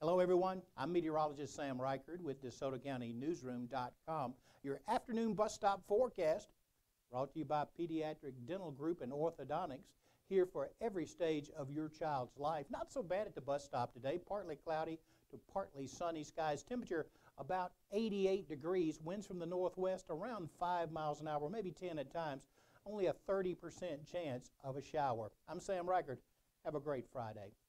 Hello, everyone. I'm meteorologist Sam Reichard with DeSotoCountyNewsroom.com. Your afternoon bus stop forecast brought to you by Pediatric Dental Group and Orthodontics, here for every stage of your child's life. Not so bad at the bus stop today. Partly cloudy to partly sunny skies. Temperature about 88 degrees. Winds from the northwest around 5 miles an hour, maybe 10 at times. Only a 30% chance of a shower. I'm Sam Reichard. Have a great Friday.